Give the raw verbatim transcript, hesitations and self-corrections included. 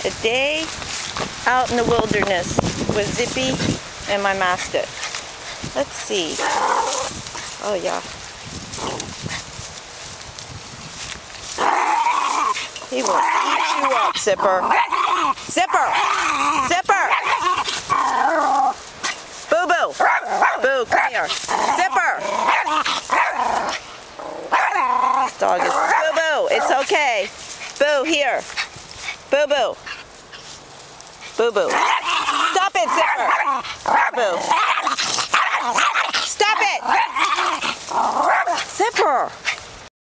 A day out in the wilderness with Zippy and my Mastiff. Let's see. Oh yeah. He will eat you up, Zipper. Zipper! Zipper! Boo boo! Boo, come here. Zipper! This dog is boo boo. It's okay. Boo, here. Boo boo. Boo boo. Stop it, Zipper. Boo. Stop it. Zipper.